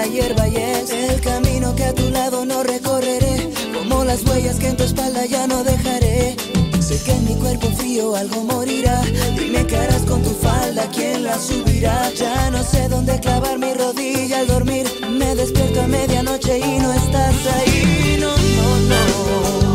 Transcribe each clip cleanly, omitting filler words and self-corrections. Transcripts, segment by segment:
la hierba y es el camino que a tu lado no recorreré, como las huellas que en tu espalda ya no dejaré. Sé que en mi cuerpo frío algo morirá. Dime qué harás con tu falda, quién la subirá. Ya no sé dónde clavar mi rodilla al dormir. Me despierto a medianoche y no estás ahí. No, no, no.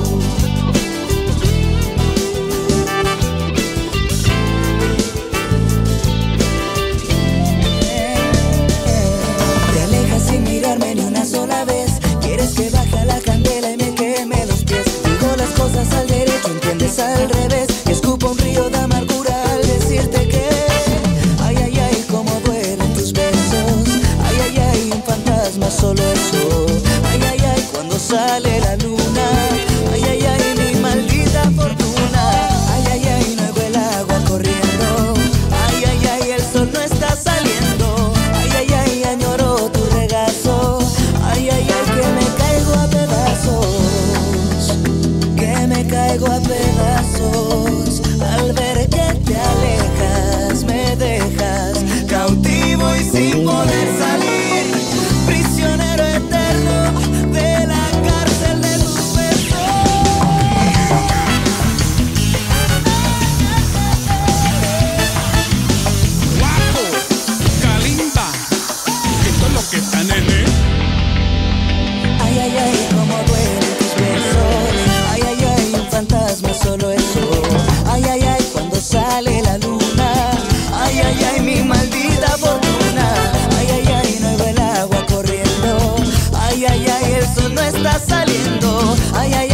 Te alejas sin mirarme ni una sola vez. Quieres que baje la candela y me queme los pies. Digo las cosas al derecho, entiendes al revés. Y escupo un río de amargura al decirte que ay, ay, ay, cómo duelen tus besos. Ay, ay, ay, un fantasma, solo eso. Ay, ay, ay, cuando sale la luna. Ay, ay, ay, mi maldita fortuna. Ay, ay, ay, no veo el agua corriendo. Ay, ay, ay, el sol no está saliendo. Ay, ay, ay, añoro tu regazo. Ay, ay, ay, que me caigo a pedazos. Que me caigo a pedazos. Al ver que te alejas, me dejas cautivo y sin poder salir. Prisionero eterno de la cárcel de tus besos. Guapo, Kalimba, esto es lo que está, nene. Ay, ay, ay, cómo duelen tus besos. Ay, ay, ay, un fantasma, solo eso. Ay, ay, ay, cuando sale la luna. Ay, ay, ay, mi maldita fortuna. Ay, ay, ay, no veo el agua corriendo. Ay, ay, ay, el sol no está saliendo. Ay, ay,